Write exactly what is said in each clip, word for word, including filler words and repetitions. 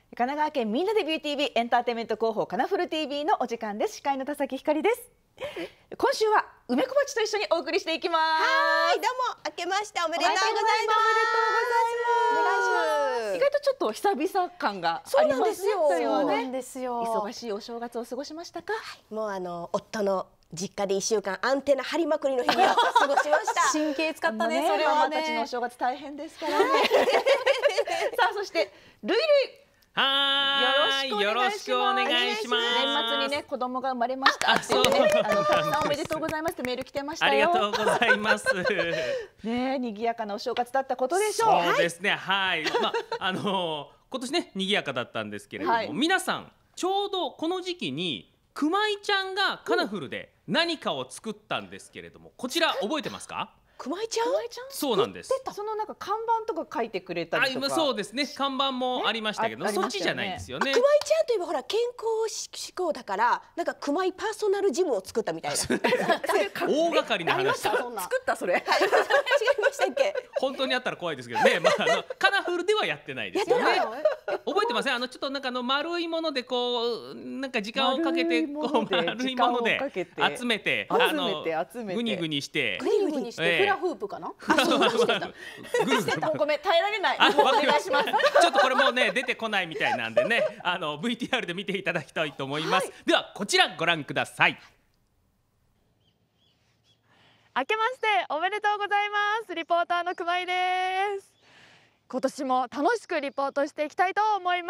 神奈川県みんなでビューティービーエンターテインメント広報カナフル ティービー のお時間です。司会の田崎ひかりです。今週は梅小鉢と一緒にお送りしていきます。 はい、どうも明けましておめでとうございます。 お願いします。意外とちょっと久々感がありますね。 そうなんですよ。 忙しいお正月を過ごしましたか？ もうあの夫の実家で一週間アンテナ張りまくりの日々を過ごしました。 神経使ったね。 それはママたちのお正月大変ですからね。さあ、そしてルイルイ。 はい、よろしくお願いします。 年末にね、子供が生まれましたっていうね、あのたくさんおめでとうございますってメール来てましたよ。 ありがとうございます。 ね、賑やかなお正月だったことでしょう。 そうですね、はい。まああの今年ね賑やかだったんですけれども、はい、皆さんちょうどこの時期にくまいちゃんがカラフルで何かを作ったんですけれども、こちら覚えてますか？ くまいちゃん、 そうなんです。 そのなんか看板とか書いてくれたりとか。 そうですね、看板もありましたけど、そっちじゃないですよね。 くまいちゃんといえばほら健康志向だからなんかくまいパーソナルジムを作ったみたいな。 大掛かりな話。 作ったそれ。違いましたっけ？ 本当にあったら怖いですけどね。まああのカラフルではやってないですよね。覚えてません？あのちょっとなんかあの丸いものでこうなんか時間をかけてこう丸いもので集めてあのグニグニしてグニグニしてフラフープかな？ ごめん、耐えられない。お願いします。 ちょっとこれもうね出てこないみたいなんでね、あの ブイティーアール で見ていただきたいと思います。ではこちらご覧ください。 明けましておめでとうございます。リポーターの熊井です。今年も楽しくリポートしていきたいと思います。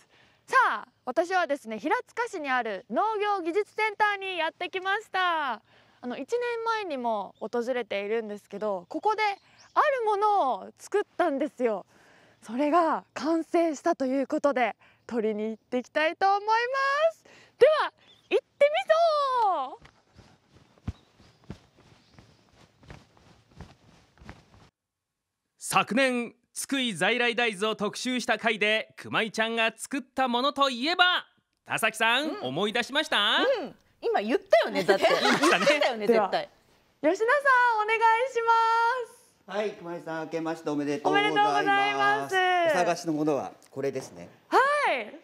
さあ、私はですね、平塚市にある農業技術センターにやってきました。あのいちねんまえにも訪れているんですけど、ここであるものを作ったんですよ。それが完成したということで取りに行っていきたいと思います。では行ってみそう。 昨年津久井在来大豆を特集した回でくまいちゃんが作ったものといえば、田崎さん、うん、思い出しました？ うん、今言ったよね。だって言ったよね、絶対。 吉田さんお願いします。 はい、熊井さん明けましておめでとうございます。お探しのものはこれですね。 はい、出ました。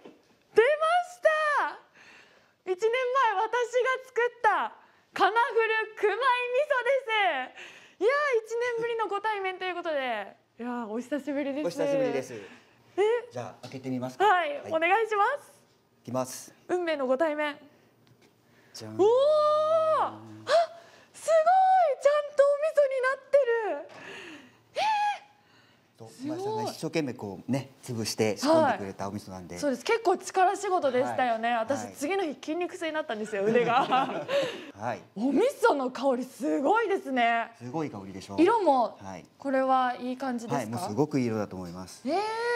いちねんまえ私が作ったカナフルくまい味噌です。いやー、いちねんぶりのご対面ということで、いやー、お久しぶりです。 お久しぶりです。 え、 じゃあ開けてみますか。 はい、はい、お願いします。 いきます。 運命のご対面。 じゃん。 おお、あ、すごい、ちゃんとお味噌になってる。 熊井さんが一生懸命こうね潰して仕込んでくれたお味噌なんで、はい、 そうです。結構力仕事でしたよね。はい、私、はい、次の日筋肉痛になったんですよ、腕が。 はい。お味噌の香りすごいですね。 すごい香りでしょ。 色も、はい、これはいい感じですか？ はい、もうすごくいい色だと思います。 ええー。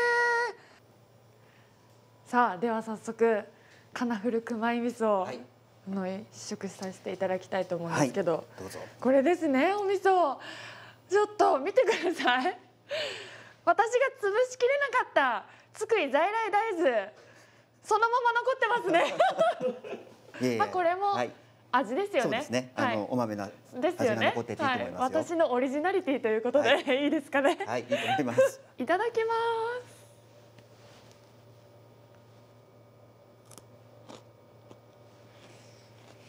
さあ、では早速カナフルくまい味噌、はい、の試食させていただきたいと思うんですけど、はい、 どうぞ。 これですね、お味噌。ちょっと見てください。私が潰しきれなかった津久井在来大豆、そのまま残ってますね。まあこれも味ですよね。 そうですね。あのお豆な味が残ってていいと思いますよ。 私のオリジナリティということでいいですかね。 はい、いいと思います。 いただきます。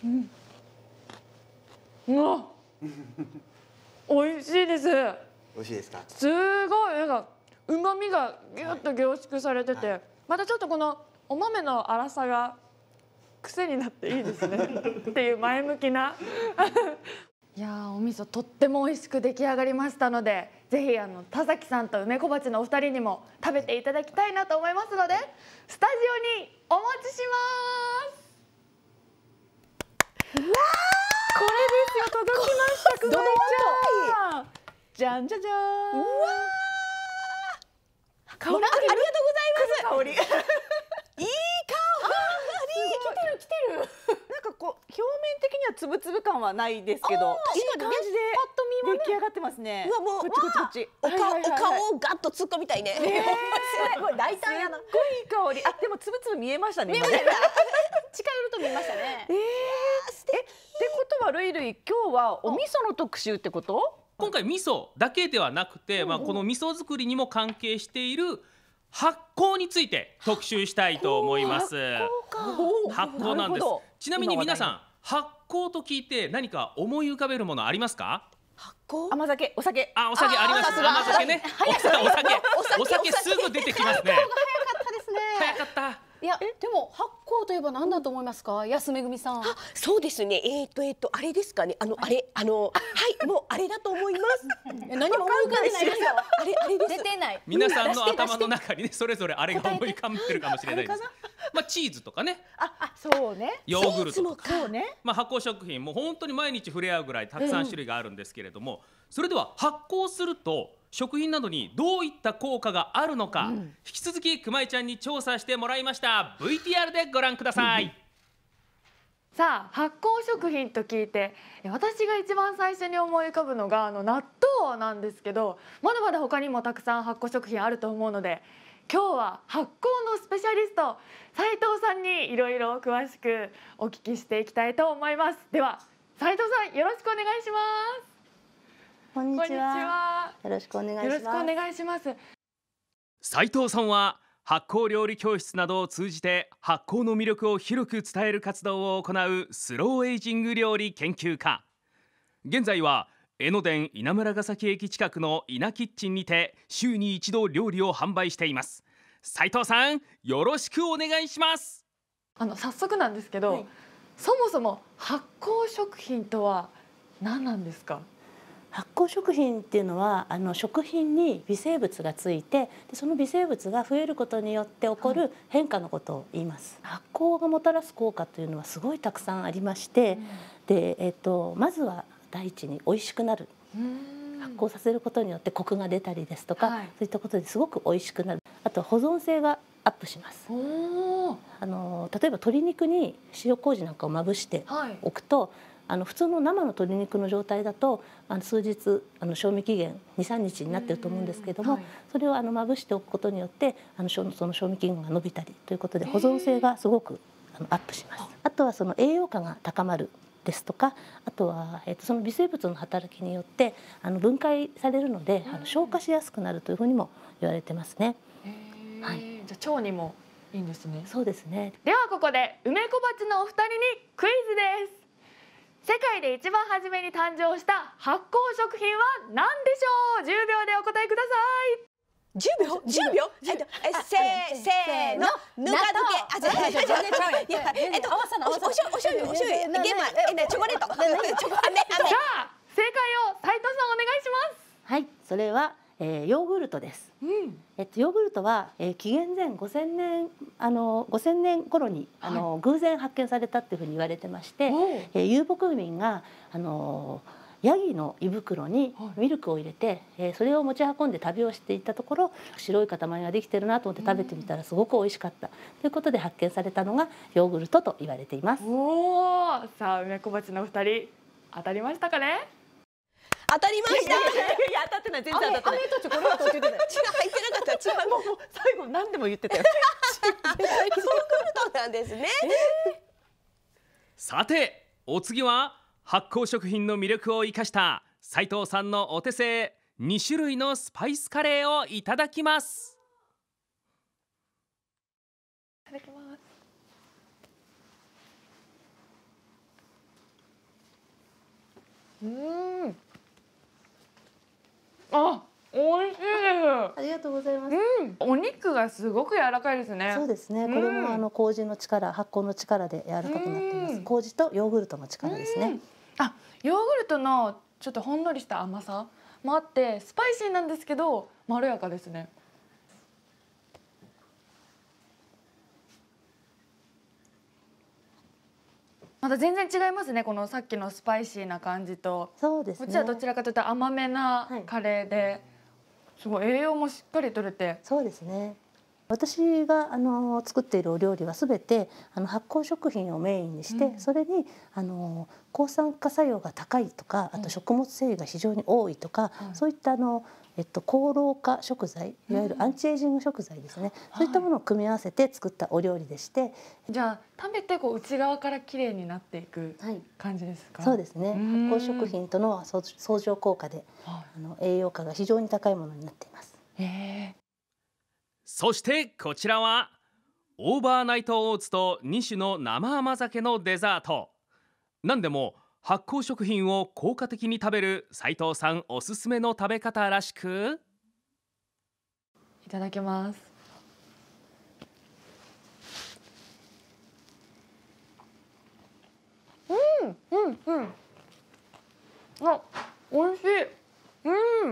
うん。うわ。美味しいです。 美味しいですか？ すごいなんか旨味がギュッと凝縮されてて、はい、またちょっとこのお豆の粗さが癖になっていいですねっていう前向きな。いやー、お味噌とっても美味しく出来上がりましたので、ぜひあの田崎さんと梅小鉢のお二人にも食べていただきたいなと思いますので、スタジオにお持ちします。うわー、これですよ。届きました。くまいちゃん。じゃんじゃじゃーん。うわー、香り、ありがとうございます。香り。いい香り。 来てる来てる。なんかこう表面的にはつぶつぶ感はないですけど、いい感じで出来上がってますね。 うわ、もうこっちこっちこっち。お顔お顔をガッと突っ込みたいね。すごい大胆やな。 すごいいい香り。あ、でもつぶつぶ見えましたね。 近寄ると見えましたね。 ええ、ってことはルイルイ、今日はお味噌の特集ってこと？ 今回味噌だけではなくて、まあ、この味噌作りにも関係している発酵について特集したいと思います。発酵なんです。ちなみに皆さん、発酵と聞いて何か思い浮かべるものありますか？ 発酵。 甘酒、お酒。 あ、お酒あります。甘酒ね。お酒、お酒すぐ出てきますね。 早かったですね。 早かった。 いや、でも発酵といえば何だと思いますか、安めぐみさん。 あ、そうですね。えっとえっとあれですかね。あのあれあのはいもうあれだと思います。 何も思い浮かんでないですよ。 あれあれです。 出てない。 皆さんの頭の中にね、それぞれあれが思い浮かんでるかもしれないです。まあチーズとかね、 あ、そうね。 ヨーグルトとか、 そうね。 まあ発酵食品も本当に毎日触れ合うぐらいたくさん種類があるんですけれども、それでは発酵すると食品などにどういった効果があるのか、うん、引き続き熊井ちゃんに調査してもらいました。 ブイティーアール でご覧ください。うん、 さあ、発酵食品と聞いて私が一番最初に思い浮かぶのがあの納豆なんですけど、まだまだ他にもたくさん発酵食品あると思うので、今日は発酵のスペシャリスト斉藤さんにいろいろ詳しくお聞きしていきたいと思います。では斉藤さん、よろしくお願いします。 こんにちは。よろしくお願いします。 よろしくお願いします。 斉藤さんは発酵料理教室などを通じて発酵の魅力を広く伝える活動を行うスローエイジング料理研究家。現在は江ノ電稲村ヶ崎駅近くの稲キッチンにて週に一度料理を販売しています。斉藤さん、よろしくお願いします。 あの早速なんですけど、はい、そもそも発酵食品とは何なんですか？ 発酵食品っていうのはあの食品に微生物がついて、でその微生物が増えることによって起こる変化のことを言います。はい、発酵がもたらす効果というのはすごいたくさんありまして、うん、で、えっと、まずは第一に美味しくなる。発酵させることによってコクが出たりですとか、はい、そういったことですごく美味しくなる。あと保存性がアップします。あの例えば鶏肉に塩麹なんかをまぶしておくと、はい、あの普通の生の鶏肉の状態だとあの数日あの賞味期限に、さんにちになっていると思うんですけれども、はい、それをあのまぶしておくことによってあのその賞味期限が伸びたりということで保存性がすごくあのアップします。あとはその栄養価が高まるですとか、あとは、えー、とその微生物の働きによってあの分解されるので、あの消化しやすくなるというふうにも言われてますね。 はい、じゃあ腸にもいいんですね。 そうですね。 ではここで梅小鉢のお二人にクイズです。世界で一番初めに誕生した発酵食品は何でしょう？じゅうびょうでお答えください。 じゅうびょう、じゅうびょう、えっと、え、せせーの、ぬか漬け、あ、全然ちゃう、いや、えっと、合わさない、お醤油、お醤油、お醤油、玄米、え、ね、チョコレート、チョコ、飴、飴。 じゃあ、正解を斉藤さんお願いします。 はい、それは、えー、ヨーグルトです。うん、えっと、ヨーグルトは、えー、紀元前ごせんねん、あのごせんねん頃に、あの、はい、偶然発見されたっていうふうに言われてまして、えー、遊牧民が、あのー。ヤギの胃袋にミルクを入れて、えー、それを持ち運んで旅をしていったところ、白い塊ができてるなと思って食べてみたらすごく美味しかったということで発見されたのがヨーグルトと言われています。 おー、さあ梅小鉢のお二人当たりましたかね？ 当たりました。いや当たってない、全然当たってない。 飴とチョコレートって言ってた。違う、入ってなかった。違う、もう最後何でも言ってたよ。 ヨーグルトなんですね。 さて、お次は発酵食品の魅力を生かした斉藤さんのお手製に種類のスパイスカレーをいただきます。 いただきます。うん。あ、美味しいです。 ありがとうございます。 うん、お肉がすごく柔らかいですね。 そうですね。これもあの麹の力、発酵の力で柔らかくなっています。麹とヨーグルトの力ですね。 あ、ヨーグルトのちょっとほんのりした甘さもあってスパイシーなんですけどまろやかですね。また全然違いますね、このさっきのスパイシーな感じと。 そうですね。 こっちはどちらかというと甘めなカレーで、はい、すごい栄養もしっかりとれて。 そうですね。私があの作っているお料理はすべてあの発酵食品をメインにして、うん、それにあの抗酸化作用が高いとか、あと食物繊維が非常に多いとか、うん、そういったあの、えっと、高老化食材、いわゆるアンチエイジング食材ですね、うん、そういったものを組み合わせて作ったお料理でして、はい、 じゃあ食べてこう内側から綺麗になっていく感じですか？ はい、そうですね。発酵食品との相乗効果で、はい、あの栄養価が非常に高いものになっています。 へー。 そしてこちらはオーバーナイトオーツとに種の生甘酒のデザート。なんでも発酵食品を効果的に食べる斉藤さんおすすめの食べ方らしく、 いただきます。うんうんうん。あ、美味しい。うん。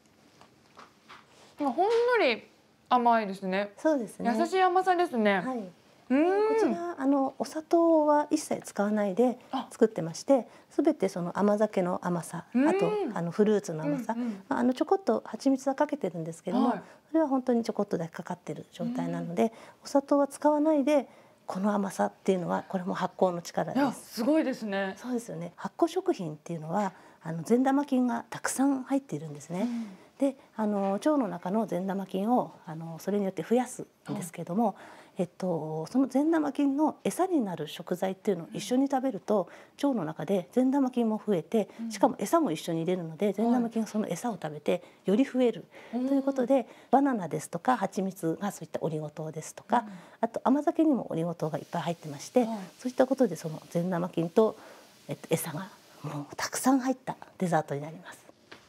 ほんのり甘いですね。 そうですね。 優しい甘さですね。 はい。こちらあのお砂糖は一切使わないで作ってまして、すべてその甘酒の甘さ、あとあのフルーツの甘さ、あのちょこっと蜂蜜はかけてるんですけども、それは本当にちょこっとだけかかってる状態なので、お砂糖は使わないでこの甘さっていうのはこれも発酵の力です。 すごいですね。 そうですよね。発酵食品っていうのはあの善玉菌がたくさん入っているんですね。で、あの腸の中の善玉菌をあのそれによって増やすんですけども、えっと、その善玉菌の餌になる食材っていうのを一緒に食べると腸の中で善玉菌も増えて、しかも餌も一緒に入れるので善玉菌がその餌を食べてより増えるということで、バナナですとか蜂蜜がそういったオリゴ糖ですとか、あと甘酒にもオリゴ糖がいっぱい入ってまして、そういったことでその善玉菌と、えっと、餌がもうたくさん入ったデザートになります。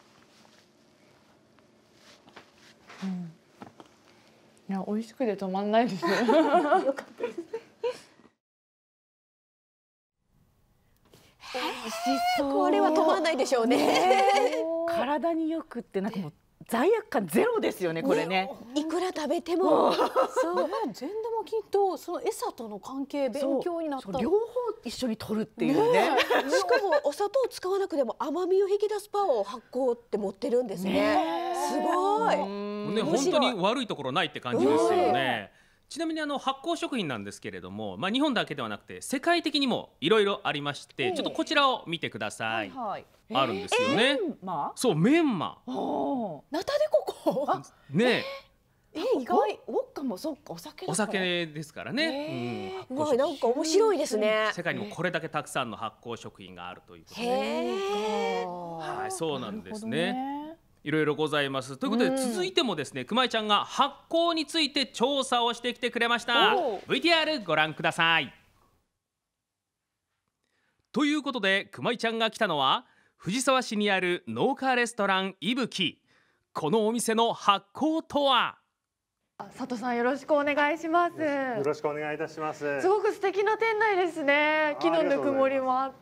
うん、いや美味しくて止まんないです。よかったです。 美味しそう。これは止まんないでしょうね。 体によくってなんかもう罪悪感ゼロですよね、これね。 いくら食べても。 そう、善玉菌とその餌との関係勉強になった。 両方一緒に取るっていうね。 しかもお砂糖使わなくても甘みを引き出すパワーを発酵って持ってるんですね。すごい。 ね、本当に悪いところないって感じですよね。ちなみにあの発酵食品なんですけれども、まあ日本だけではなくて世界的にもいろいろありまして、ちょっとこちらを見てください。はいはい、あるんですよね。メンマ？そう、メンマ。 ナタデココ。 ね。 え、意外。ウォッカもそっか、お酒だから。 お酒ですからね。 うん。わ、なんか面白いですね。 世界にもこれだけたくさんの発酵食品があるということで。はい、そうなんですね。いろいろございます。ということで、続いてもですね、熊井ちゃんが発酵について調査をしてきてくれました。ブイティーアール ご覧ください。ということで、熊井ちゃんが来たのは藤沢市にある農家レストランいぶき。このお店の発酵とは？ 佐藤さん、よろしくお願いします。 よろしくお願いいたします。 すごく素敵な店内ですね。木のぬくもりもあって。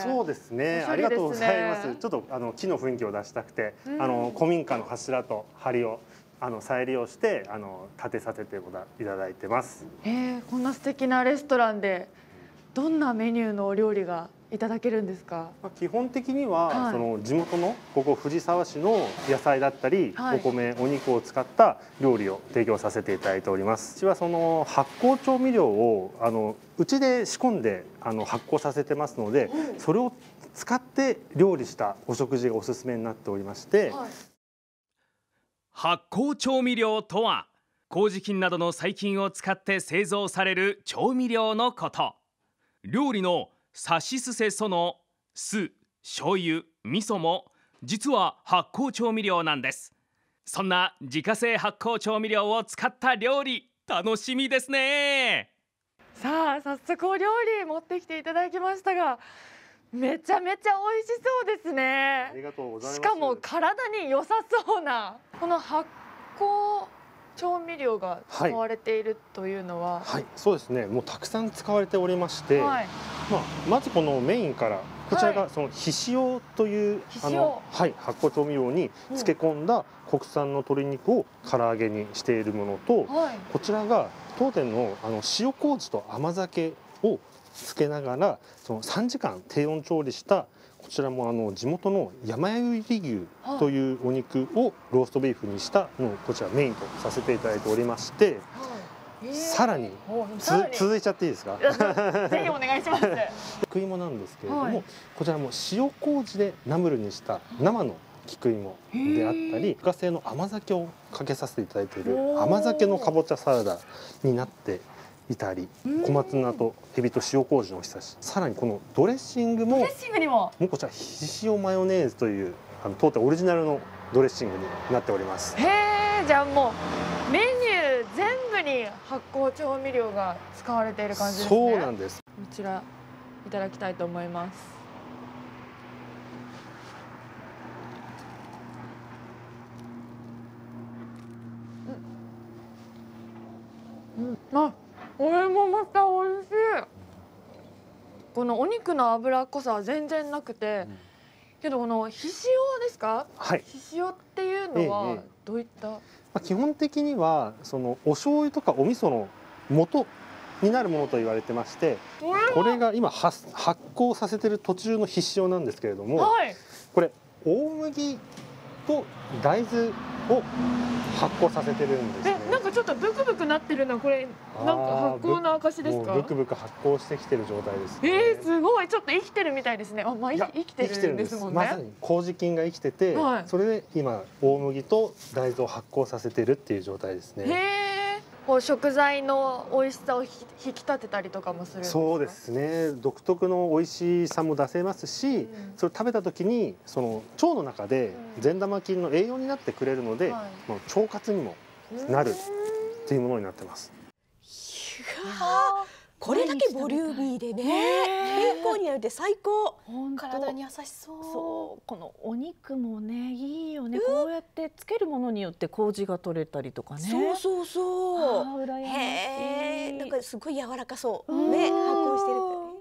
そうですね。ありがとうございます。ちょっとあの木の雰囲気を出したくて、うん、あの古民家の柱と梁をあの再利用してあの建てさせていただいてます。 えー、こんな素敵なレストランでどんなメニューのお料理がいただけるんですか？ 基本的には、はい、その地元のここ藤沢市の野菜だったり、はい、お米お肉を使った料理を提供させていただいております。うちはその発酵調味料をあのうちで仕込んであの発酵させてますので、うん、それを使って料理したお食事がおすすめになっておりまして、はい、 発酵調味料とは麹菌などの細菌を使って製造される調味料のこと。料理のさしすせその酢、醤油、味噌も実は発酵調味料なんです。そんな自家製発酵調味料を使った料理、楽しみですね。 さあ、早速お料理持ってきていただきましたが、めちゃめちゃ美味しそうですね。 ありがとうございます。 しかも体に良さそうなこの発酵調味料が使われているというのは、 はい、はい、そうですね。もうたくさん使われておりまして、はい、まあまずこのメインからこちらがそのひしおという、はい、あのはい発酵調味料に漬け込んだ国産の鶏肉を唐揚げにしているものと、はい、こちらが当店のあの塩麹と甘酒を漬けながらそのさんじかん低温調理したこちらもあの地元の山由里牛というお肉をローストビーフにしたのをこちらメインとさせていただいておりまして、さらに続いちゃっていいですか？ ぜひお願いします。 菊芋なんですけれども、はい、こちらも塩麹でナムルにした生の菊芋であったり、自家製の甘酒をかけさせていただいている甘酒のかぼちゃサラダになっていたり、小松菜とエビと塩麹のおひたし、さらにこのドレッシングも、 ドレッシングにも、 もうこちらひしおマヨネーズというあの当店オリジナルのドレッシングになっております。 へえ、じゃあもうメニュ部に発酵調味料が使われている感じですね。 そうなんです。 こちらいただきたいと思います。うん、うん、あ、これもまた美味しい。このお肉の脂っこさは全然なくて、うん、けどこのひしおですか？ はい。 ひしおっていうのはどういった？ええ、 まあ、基本的にはそのお醤油とかお味噌の元になるものと言われてまして、これが今発酵させてる途中のひしおなんですけれども、はい、これ大麦と大豆を発酵させてるんですね。 え、なんかちょっとブクブクなってるのこれなんか発酵の証ですか？ ブクブク発酵してきてる状態です、ね。 えー、すごい、ちょっと生きてるみたいですね。あ、まあ生きてるんですもんね。 まさに麹菌が生きてて、はい、それで今大麦と大豆を発酵させてるっていう状態ですね。 へー、こう食材の美味しさを引き立てたりとかもするんですか？ そうですね。独特の美味しさも出せますし、うん、それを食べた時にその腸の中で善玉菌の栄養になってくれるので、はい、腸活にもなるっていうものになってます。 これだけボリューミーでね、健康になるって最高。 体に優しそう。 そう、このお肉もねいいよね、うん、こうやってつけるものによって麹が取れたりとかね。 そうそうそう。 羨ましい。 へえ、なんかすごい柔らかそうね、発酵してるからね。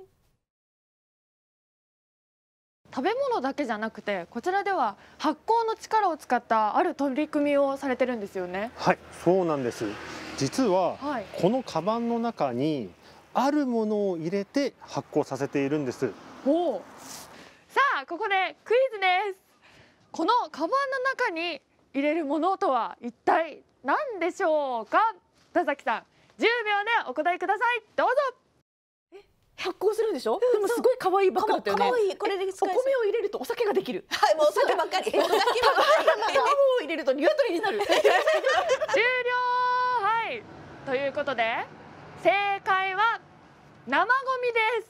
食べ物だけじゃなくて、こちらでは発酵の力を使ったある取り組みをされてるんですよね。 はい、そうなんです。実は、はい、このカバンの中にあるものを入れて発酵させているんです。 おう。さあ、ここでクイズです。このカバンの中に入れるものとは一体何でしょうか？田崎さん、じゅうびょうでお答えください。どうぞ。 発酵するんでしょ？でもすごい可愛いバッグだったよね。 可愛い。これでお米を入れるとお酒ができる。 はい、もうお酒ばっかり。お酒ばっかり。 卵を入れると鶏になる。 終了。はい。ということで正解は生ゴミです。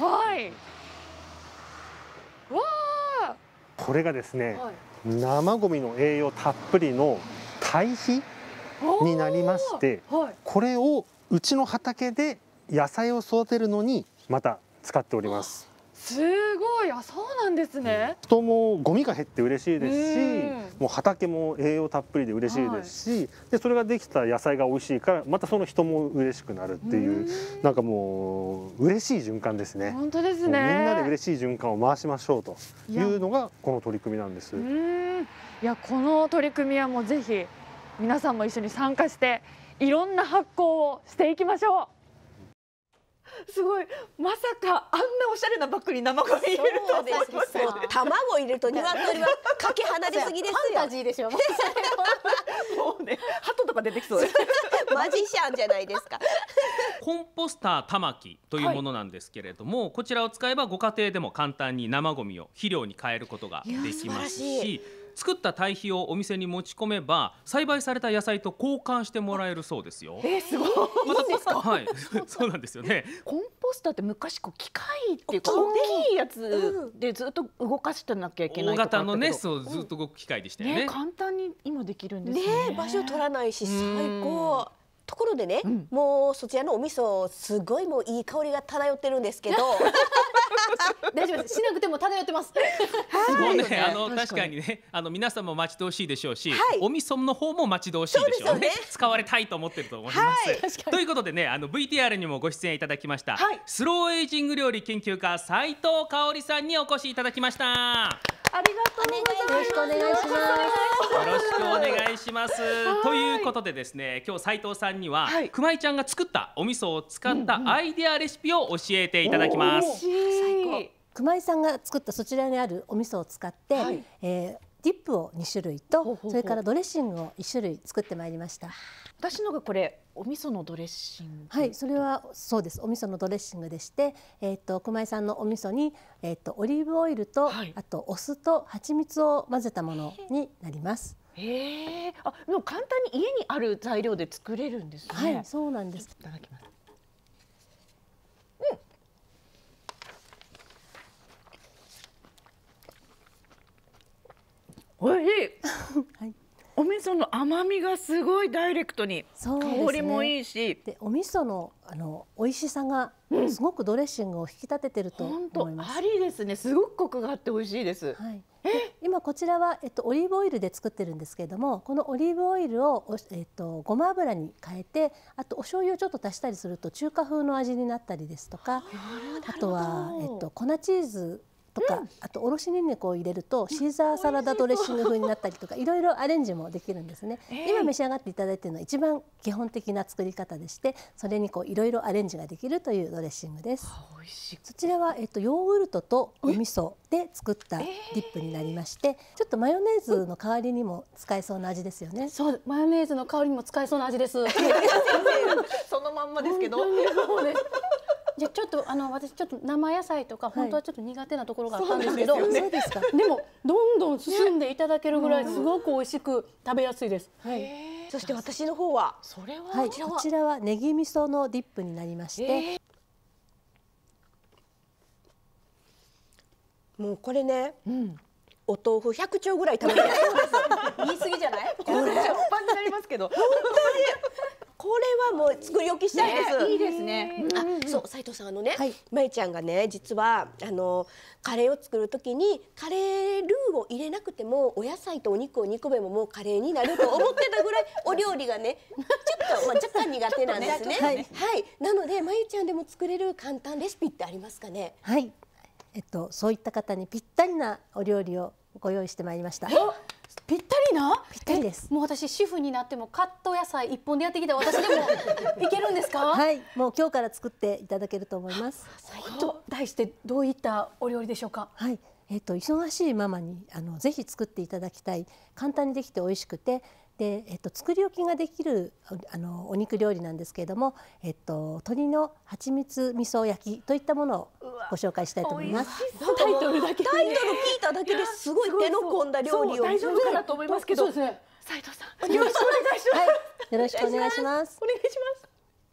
はい。わあ。 これがですね、はい、生ゴミの栄養たっぷりの堆肥になりまして、はい、これをうちの畑で野菜を育てるのにまた使っております。 すごい、あ、そうなんですね。 人もゴミが減って嬉しいですし、もう畑も栄養たっぷりで嬉しいですし、はい、でそれができた野菜が美味しいからまたその人も嬉しくなるっていう、なんかもう嬉しい循環ですね。 本当ですね。みんなで嬉しい循環を回しましょうというのがこの取り組みなんです。 うん、いや、この取り組みはもうぜひ皆さんも一緒に参加していろんな発酵をしていきましょう。 すごい、まさかあんなおしゃれなバッグに生ゴミ入れるとは思いません。 卵入れると鶏はかけ離れすぎですよ。 ファンタジーでしょ。もうね、鳩とか出てきそうです。 マジシャンじゃないですか。 コンポスター玉木というものなんですけれども、はい、こちらを使えばご家庭でも簡単に生ゴミを肥料に変えることができますし、作った堆肥をお店に持ち込めば栽培された野菜と交換してもらえるそうですよ。 えー、すごい。いいんですか？ はい、そうなんですよね。 コンポスターって昔こう機械っていうか大きいやつでずっと動かしてなきゃいけないとかあったけど、 大型のね、そうずっと動く機械でしたよね。 ね、簡単に今できるんですね。 ね、場所取らないし最高。ところでね、うん、もうそちらのお味噌すごいもういい香りが漂ってるんですけど大丈夫です、しなくても漂ってます。 もうね、あの確かにね、あの皆さんも待ち遠しいでしょうし、はい、お味噌の方も待ち遠しいでしょうね。使われたいと思ってると思います、はい、ということでね、あの ブイティーアール にもご出演いただきました、はい、スローエイジング料理研究家斉藤香織さんにお越しいただきました。 ありがとうございます。 よろしくお願いします。 よろしくお願いします。ということでですね、今日斉藤さんには、はい、熊井ちゃんが作ったお味噌を使ったアイデアレシピを教えていただきます。 最高。熊井さんが作ったそちらにあるお味噌を使って、はい、えー、ディップをにしゅるいと、ほうほうほう、それからドレッシングをいっしゅるい作ってまいりました。 私のがこれお味噌のドレッシング。 はい、それはそうです。お味噌のドレッシングでして、えっと熊井さんのお味噌にえっとオリーブオイルと、はい、あとお酢と蜂蜜を混ぜたものになります。 へえ、あ、もう簡単に家にある材料で作れるんですね。 はい、そうなんです。 いただきます。うん。おいしい。はい。お味噌噌の甘みがすごいダイレクトに、香りもいいし、 でお味噌のあの美味しさがすごくドレッシングを引き立ててると思います。 ありですね。すごくコクがあって美味しいです。 はい。今こちらはえっとオリーブオイルで作ってるんですけれども、このオリーブオイルをえっとごま油に変えて、あとお醤油をちょっと足したりすると中華風の味になったりですとか、あとはえっと粉チーズとか、うん、あとおろしにんにくを入れるとシーザーサラダドレッシング風になったりとか、いろいろアレンジもできるんですね。えー、今召し上がっていただいているのは一番基本的な作り方でして、それにこういろいろアレンジができるというドレッシングです。 美味しい。 そちらはえっとヨーグルトとお味噌で作ったディップになりまして、ちょっとマヨネーズの代わりにも使えそうな味ですよね。 そう、マヨネーズの代わりにも使えそうな味です。 そのまんまですけど。 じゃちょっとあの私ちょっと生野菜とか本当はちょっと苦手なところがあったんですけど、 そうですか。 でもどんどん進んでいただけるぐらいすごく美味しく食べやすいです。 はい。そして私の方はそれははい、こちらはネギ味噌のディップになりまして、 もうこれね、お豆腐百丁ぐらい食べれるそうです。言い過ぎじゃない？ これパンになりますけど。 本当に。これはもう作り置きしたいです。 いいですね。 あ、そう斉藤さんあのね、まゆちゃんがね実はあのカレーを作るときにカレールーを入れなくてもお野菜とお肉を煮込めばもうカレーになると思ってたぐらいお料理がねちょっとまあ若干苦手なんですね。はい。なのでまゆちゃんでも作れる簡単レシピってありますかね。 はい。えっとそういった方にぴったりなお料理をご用意してまいりました。 ぴったりな？ ぴったりです。 もう私主婦になってもカット野菜一本でやってきた私でもいけるんですか？ はい、もう今日から作っていただけると思います。 と題してどういったお料理でしょうか？ はい、えっと忙しいママにあのぜひ作っていただきたい、簡単にできて美味しくて。でえっと、作り置きができるあのお肉料理なんですけれども、えっと、鶏の蜂蜜味噌焼きといったものをご紹介したいと思います。 タイトルだけタイトル聞いただけですごい手の込んだ料理を大丈夫かなと思いますけど、斉藤さんよろしくお願いします。 はい、よろしくお願いします。 お願いします。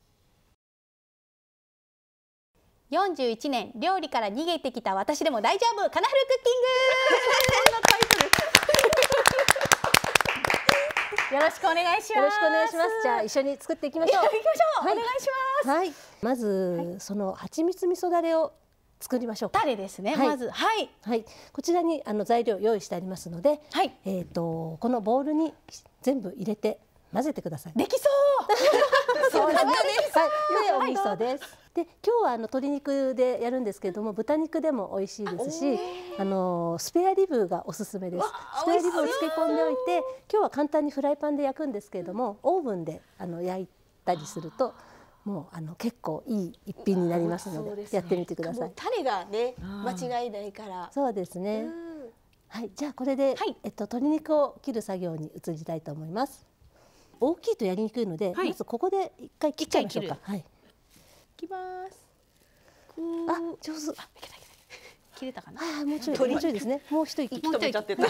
よんじゅういちねん料理から逃げてきた私でも大丈夫カナフルクッキングそんなタイトルよろしくお願いします。 よろしくお願いします。じゃあ一緒に作っていきましょう。 行きましょう。はい、お願いします。 はい。まず、はい、その蜂蜜味噌だれを作りましょうか。 タレですね。はい、まずはいはい。こちらにあの材料用意してありますので、はい、えっとこのボウルに全部入れて混ぜてください。 できそう。 そうですね。はい。でお味噌です。で今日はあの鶏肉でやるんですけれども、豚肉でも美味しいですし、あのスペアリブがおすすめです。スペアリブを漬け込んでおいて、今日は簡単にフライパンで焼くんですけれども、オーブンであの焼いたりするともうあの結構いい一品になりますので、やってみてください。 タレがね間違いないから。 そうですね。はい。じゃあこれで、えっと鶏肉を切る作業に移りたいと思います。大きいとやりにくいので、まずここで一回切っちゃいましょうか。はい。 いきます。 あ、上手。 切れたかな。 あ、もうちょい、もうちょいですね。もう一息。 もう一息。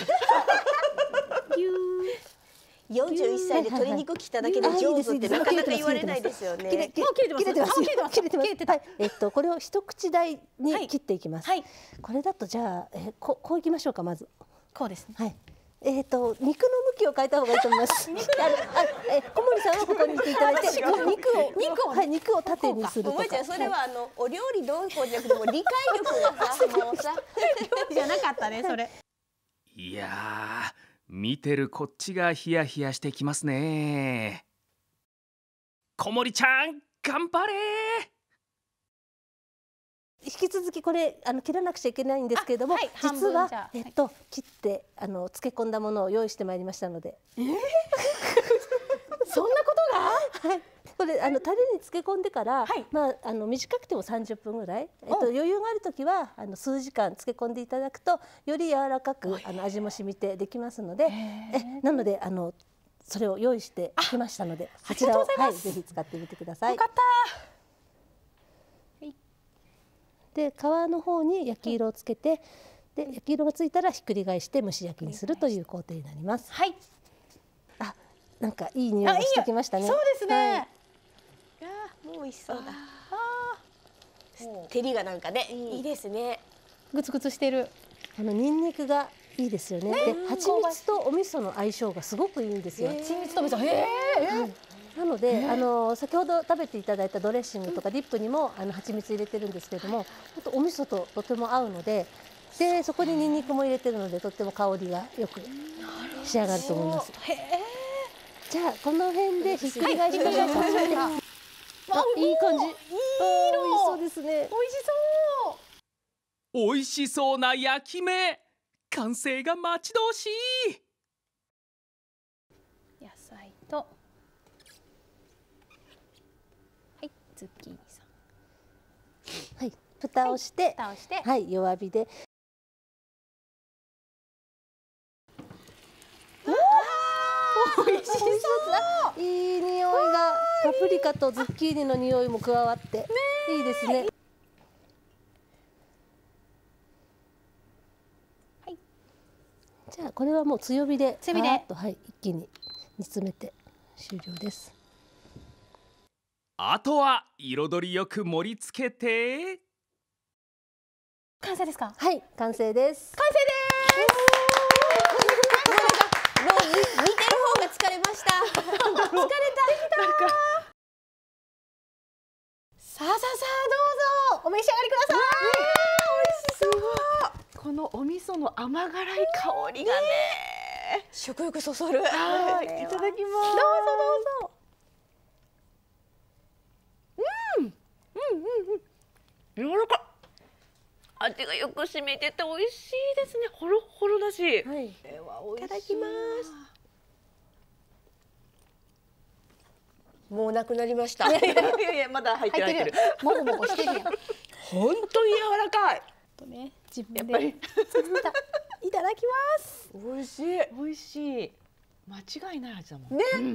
よんじゅういっさいで鶏肉切っただけで上手ってなかなか言われないですよね。 切れてます。切れてます。切れてます。はい。えっとこれを一口大に切っていきます。はい。これだとじゃあえここういきましょうかまず。 こうですね。 はい。えっと肉の向きを変えた方がいいと思います。肉あえ小森さんはここにいていただいて、肉を肉をはい肉を縦にするとか。 おばあちゃんそれはあのお料理どうこうじゃなくても理解力がさもうさ料理じゃなかったねそれ。 いやー見てるこっちがヒヤヒヤしてきますね。小森ちゃん頑張れ。 引き続きこれあの切らなくちゃいけないんですけれども、はい、実はえっと切ってあの漬け込んだものを用意してまいりましたので。 えー、そんなことが？ はい。これあのタレに漬け込んでから、はい、まああの短くてもさんじゅっぷんぐらい、えっと余裕があるときはあの数時間漬け込んでいただくとより柔らかくあの味も染みてできますので、えなのであのそれを用意してきましたので、こちらをはいぜひ使ってみてください。 よかった。 で皮の方に焼き色をつけて、で焼き色がついたらひっくり返して蒸し焼きにするという工程になります。 はい。 あ、なんかいい匂いがしてきましたね。 そうですね。はい、 いやもう美味しそうだ。照りがなんかねいいですね。 グツグツしてる。 あのニンニクがいいですよね。で、蜂蜜とお味噌の相性がすごくいいんですよ。 蜂蜜と味噌、へえ。 なので、あの先ほど食べていただいたドレッシングとかディップにもあの蜂蜜入れてるんですけれども、本当お味噌ととても合うので、でそこにニンニクも入れてるのでとっても香りがよく仕上がると思います。じゃあこの辺でひっくり返しましょうか。あ、いい感じ。いい色ですね。美味しそう。美味しそうな焼き目、完成が待ち遠しい。 野菜と、はい、ズッキーニさん。 はい、蓋をして、 蓋をして、 はい、弱火で。美味しそう。いい匂いが、パプリカとズッキーニの匂いも加わって、いいですね。 はい。 じゃあこれはもう強火で、 強火で、 はい、一気に煮詰めて終了です。 あとは彩りよく盛り付けて。 完成ですか？ はい、完成です。 完成です。 もう見てる方が疲れました。疲れた。なんかさあさあさあ、どうぞお召し上がりください。 美味しそう。このお味噌の甘辛い香りがね、 食欲そそる。 はい、いただきます。どうぞどうぞ。うん、うんうんうん。柔らかい。味がよく染みてて美味しいですね。ほろほろだし。はい。 いただきます。もうなくなりました。 いやいやいや、まだ入ってない。 もごもごしてるやん。 本当に柔らかい。 とね、自分でやっぱり作った。いただきます。 美味しい。美味しい。間違いない味だもん。ね。うん、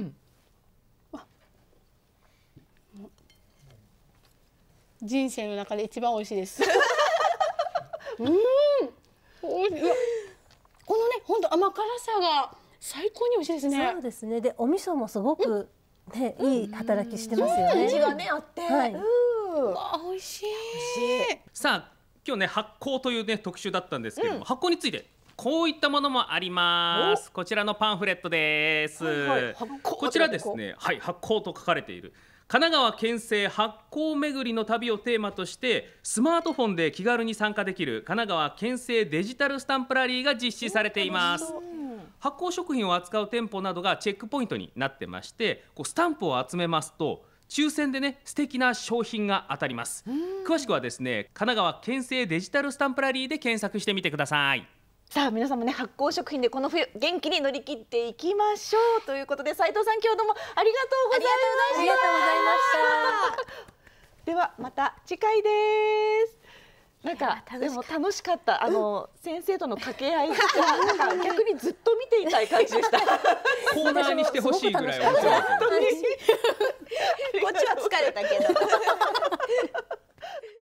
人生の中で一番美味しいです。うん。おいしい。このね、本当甘辛さが最高に美味しいですね。 そうですね。で、お味噌もすごくね、いい働きしてますよね。 味がねあって。 はい。 うん。 あ、美味しい。 さあ、今日ね発酵というね特集だったんですけども、発酵についてこういったものもあります。こちらのパンフレットです。こちらですね、はい、発酵と書かれている。神奈川県政発酵巡りの旅をテーマとしてスマートフォンで気軽に参加できる神奈川県政デジタルスタンプラリーが実施されています。発酵食品を扱う店舗などがチェックポイントになってまして、こうスタンプを集めますと抽選でね素敵な商品が当たります。詳しくはですね、神奈川県政デジタルスタンプラリーで検索してみてください。 さあ皆さんもね、発酵食品でこの冬元気に乗り切っていきましょうということで、斉藤さん今日どうもありがとうございました。 ありがとうございました。 ではまた次回です。なんかでも楽しかった。あの、うん、先生との掛け合いがなんか逆にずっと見ていたい感じでした。 コーナーにしてほしいぐらい面白い。 こっちは疲れたけど。